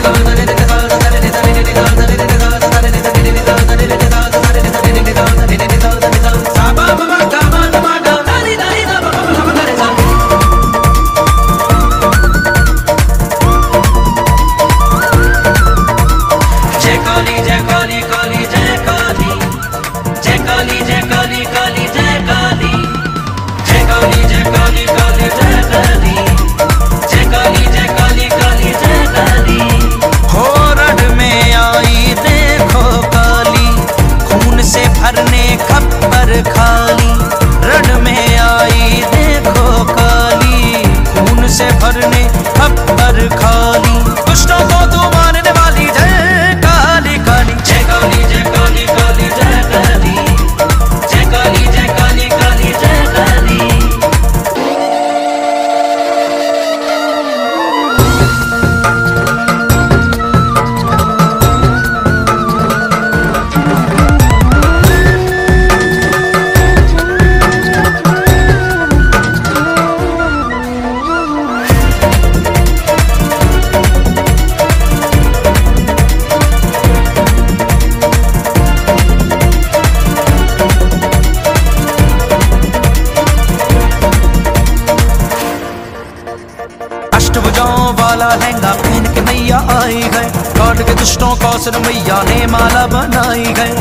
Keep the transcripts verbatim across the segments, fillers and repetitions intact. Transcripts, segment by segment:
लहंगा पहन के मैया आई है, काट के दुष्टों को सिर मैया ने माला बनाई है।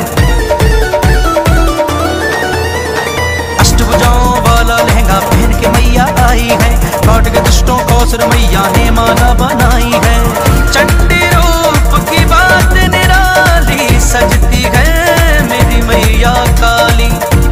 अष्टभुजाओं वाला लहंगा पहन के मैया आई है, काट के दुष्टों को सिर मैया ने माला बनाई है। चंडी रूप की बात निराली सजती है मेरी मैया काली।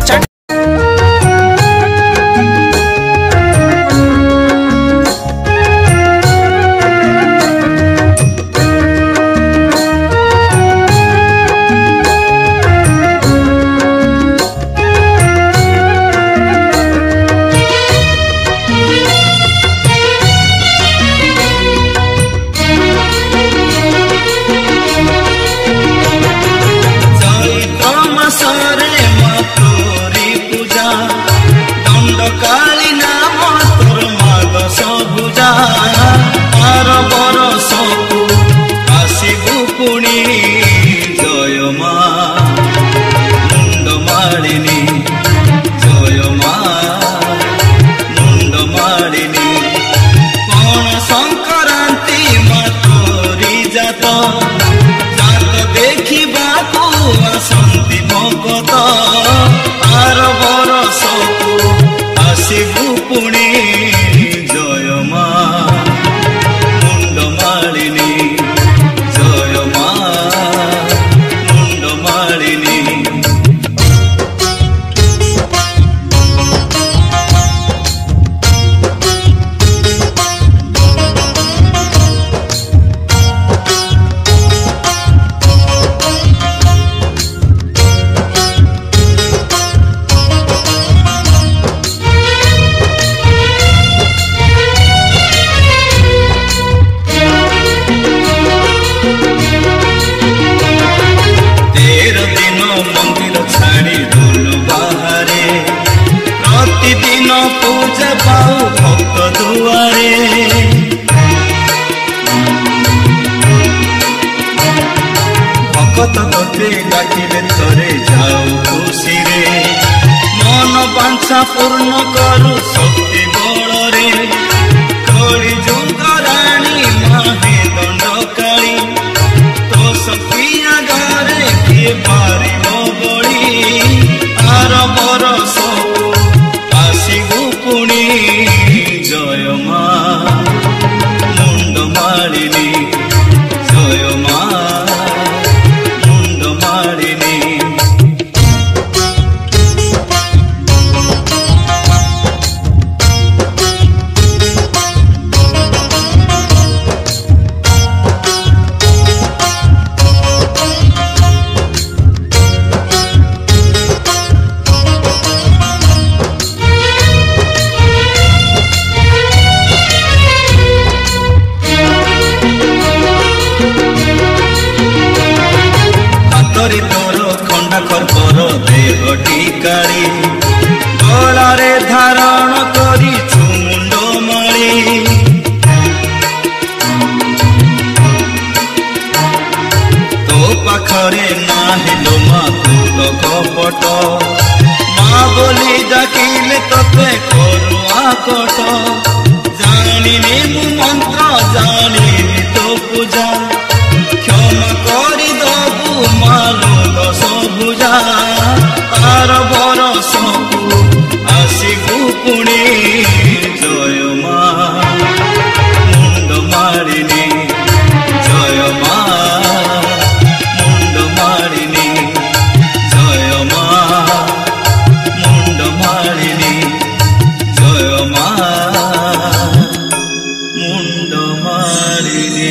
पूर्ण करू शक्ति बलरे कली जुग राणी माहे दंड काली तो सखिया गारे किए पारी बड़ी आर बरस आसिबु पुणी जय मा मुंड मालिनी जय मा मुंड मालिनी। रे नाहिलो माकुट कपट माँ बोली डाकिले तोते करुआ कट जानिनी मु मंत्र जानिनी तो पूजा क्षमा करी दबु मालो दश भुजा तार बरस आसिबु पुणी जय माँ मुंड मारिनी जय माँ मुंड मारिनी जय माँ मुंड मारिनी जय माँ मुंड मारिनी।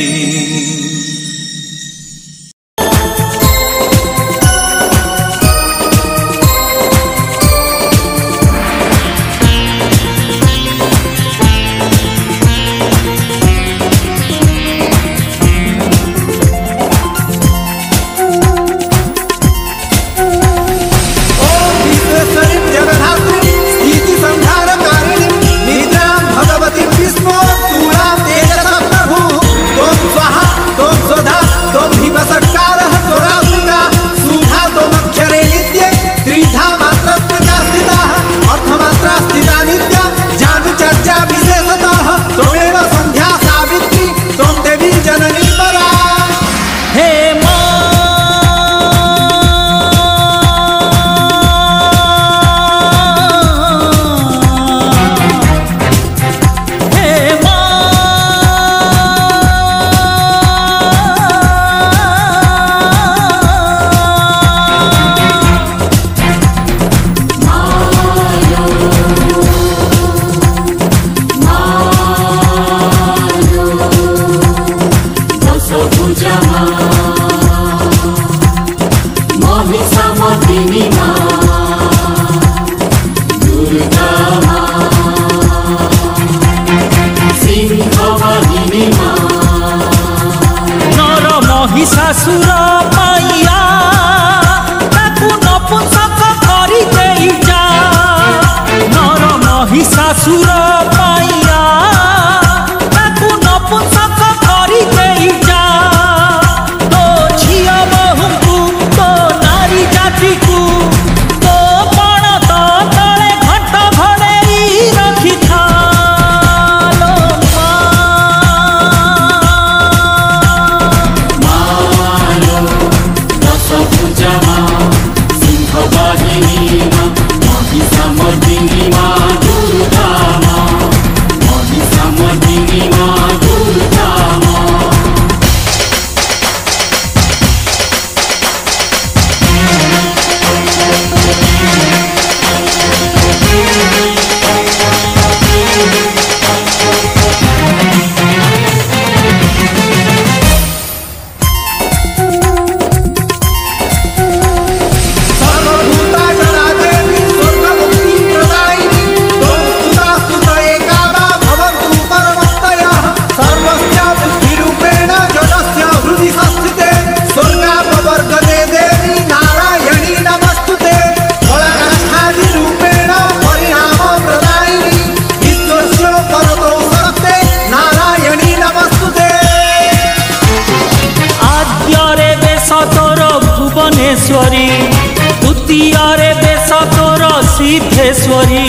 तृतीय बेश तोर सिद्धेश्वरी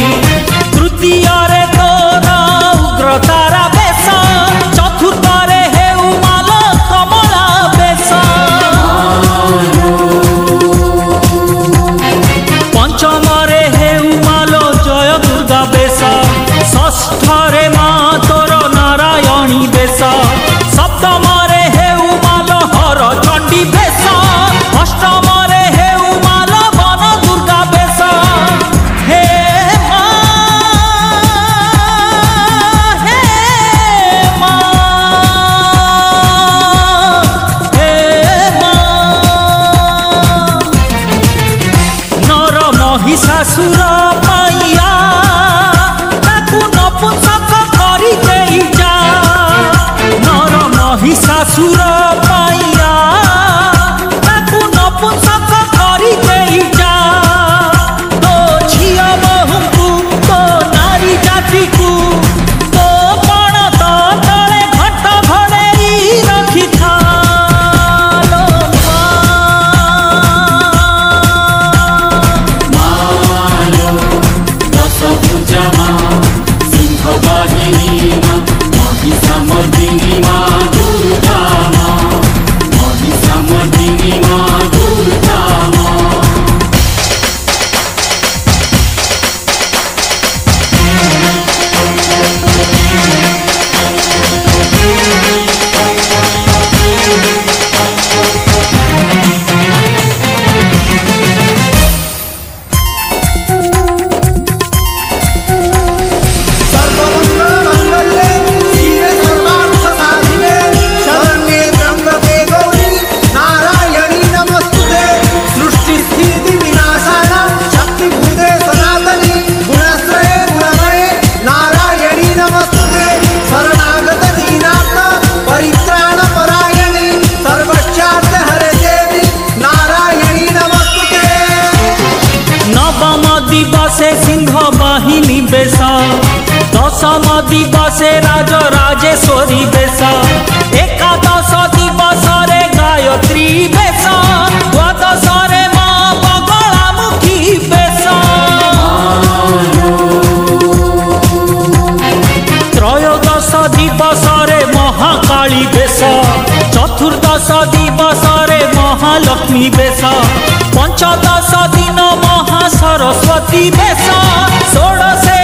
तृतीय तोर उग्रतारा बेश चतुर्थ हेउ माल कमला बेश पंचम हेउ माल जय दुर्गा बेश षष्ठ मा तोर नारायणी बेश सप्तम हेउ माल हर चंडी बेश अष्टम महिषासुर मैया ताकू नपुंसक करी देई जा नर महिषासुर मैया ताकू नपुंसक करी देई जा तो झिया बहुଙ୍କୁ तो नारी जाति को तो पण तो तले घट भड़ेई रखी था लो माँ दिवसे राज राजेश्वरी बेश एकादश दिवस रे गायत्री बेश द्वादश रे माँ बगलामुखी बेश त्रयोदश दिवस रे महाकाली बेश चतुर्दश दिवस रे महालक्ष्मी बेश पंचदश दिन महासरस्वती बेश षोड़शे